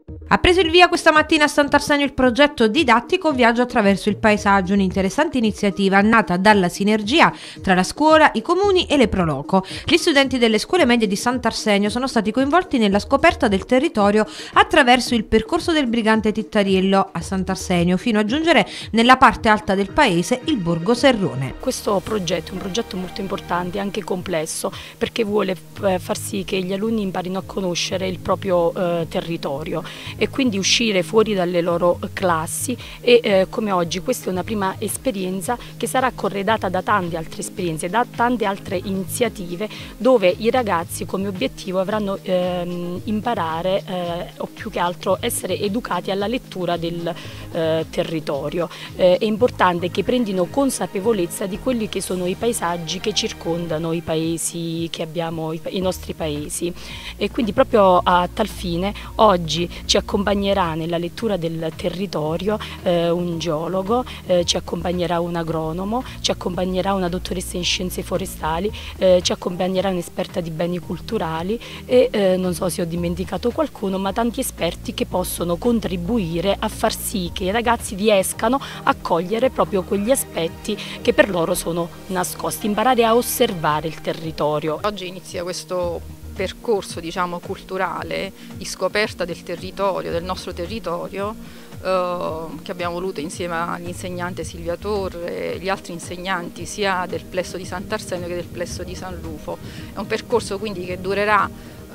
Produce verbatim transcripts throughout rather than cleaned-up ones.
Ha preso il via questa mattina a Sant'Arsenio il progetto didattico Viaggio attraverso il paesaggio, un'interessante iniziativa nata dalla sinergia tra la scuola, i comuni e le Proloco. Gli studenti delle scuole medie di Sant'Arsenio sono stati coinvolti nella scoperta del territorio attraverso il percorso del Brigante Tittariello a Sant'Arsenio, fino a giungere nella parte alta del paese, il Borgo Serrone. Questo progetto è un progetto molto importante e anche complesso, perché vuole far sì che gli alunni imparino a conoscere il proprio eh, territorio e quindi uscire fuori dalle loro classi e eh, come oggi questa è una prima esperienza che sarà corredata da tante altre esperienze, da tante altre iniziative dove i ragazzi come obiettivo avranno ehm, imparare eh, o più che altro essere educati alla lettura del eh, territorio. Eh, è importante che prendino consapevolezza di quelli che sono i paesaggi che circondano i paesi che abbiamo, i, i nostri paesi, e quindi proprio a tal fine oggi ci accompagnerà nella lettura del territorio eh, un geologo, eh, ci accompagnerà un agronomo, ci accompagnerà una dottoressa in scienze forestali, eh, ci accompagnerà un'esperta di beni culturali e eh, non so se ho dimenticato qualcuno, ma tanti esperti che possono contribuire a far sì che i ragazzi riescano a cogliere proprio quegli aspetti che per loro sono nascosti, imparare a osservare il territorio. Oggi inizia questo percorso, diciamo, culturale di scoperta del territorio, del nostro territorio, eh, che abbiamo voluto insieme all'insegnante Silvia Torre e gli altri insegnanti sia del plesso di Sant'Arsenio che del plesso di San Rufo. È un percorso quindi che durerà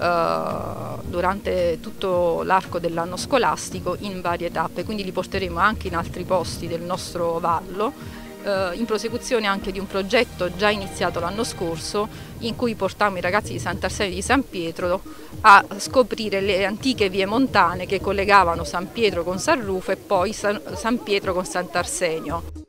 eh, durante tutto l'arco dell'anno scolastico in varie tappe, quindi li porteremo anche in altri posti del nostro vallo, in prosecuzione anche di un progetto già iniziato l'anno scorso in cui portammo i ragazzi di Sant'Arsenio di San Pietro a scoprire le antiche vie montane che collegavano San Pietro con San Rufo e poi San Pietro con Sant'Arsenio.